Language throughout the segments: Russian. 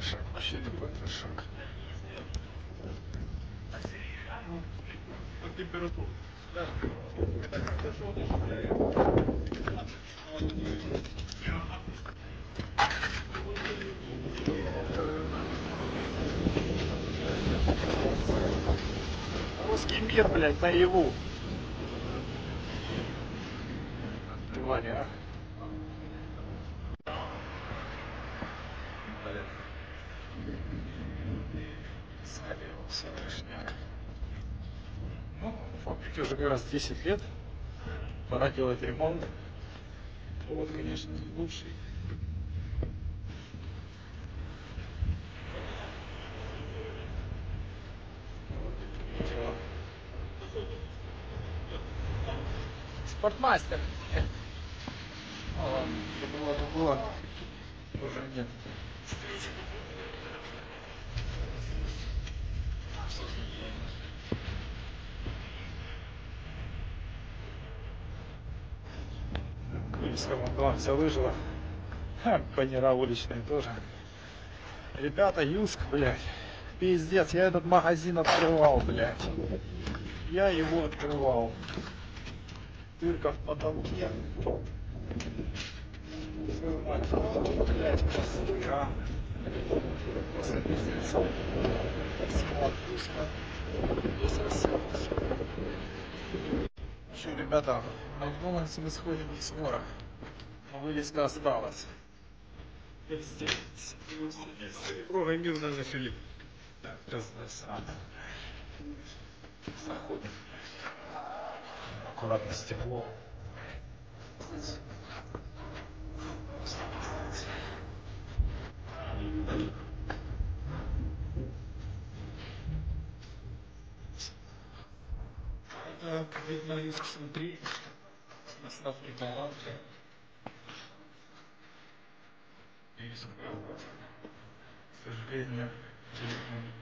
шаг, вообще любой шаг. По температуре. Да. Русский мир, блядь, наяву. Тварь, а. Свалился трешняк. Ну, фабрике уже как раз 10 лет. Пора делать ремонт. Вот, конечно, не лучший. Дело. Спортмастер. А ладно, что было, уже нет. Самое вся выжила. Панера уличные тоже. Ребята, Юск, блядь. Пиздец, я этот магазин открывал, блядь. Я его открывал. Дырка в потолке. Блядь, пустыра. Просто пиздец. Склад Юска. Здесь расселся. Что, ребята, в Макдональдсе мы сходим не скоро. Но вывеска осталась. Ой, мирно за Филипп. Так, разносам. Заходим. Аккуратно стекло. Так, видно, есть внутри. Наставки балансы. Есть. К сожалению, телефон.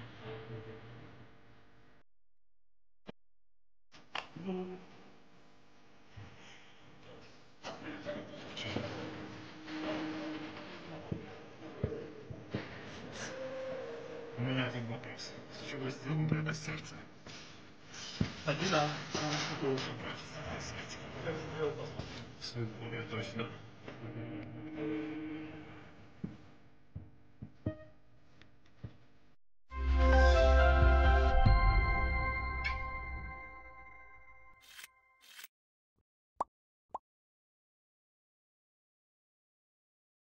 У меня один вопрос. С чего сделано это сердце? Один, да. Я сделал. Я точно.